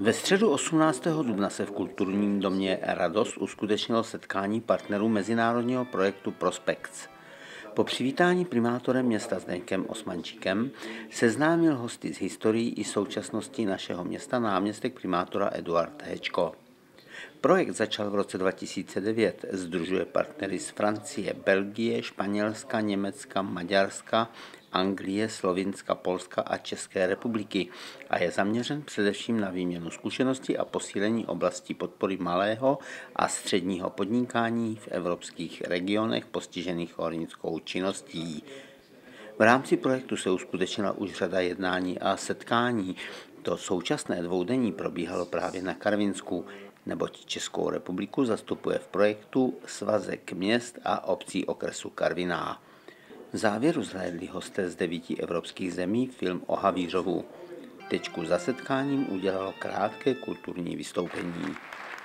Ve středu 18. dubna se v kulturním domě Radost uskutečnilo setkání partnerů mezinárodního projektu Prospects. Po přivítání primátorem města Zdeňkem Osmančíkem seznámil hosty s historií i současností našeho města náměstek primátora Eduard Hečko. Projekt začal v roce 2009, sdružuje partnery z Francie, Belgie, Španělska, Německa, Maďarska, Anglie, Slovinska, Polska a České republiky a je zaměřen především na výměnu zkušeností a posílení oblastí podpory malého a středního podnikání v evropských regionech postižených hornickou činností. V rámci projektu se uskutečnila už řada jednání a setkání. To současné dvoudenní probíhalo právě na Karvinsku, neboť Českou republiku zastupuje v projektu Svazek měst a obcí okresu Karviná. V závěru zhlédli hosté z 9 evropských zemí film o Havířovu. Tečku za setkáním udělalo krátké kulturní vystoupení.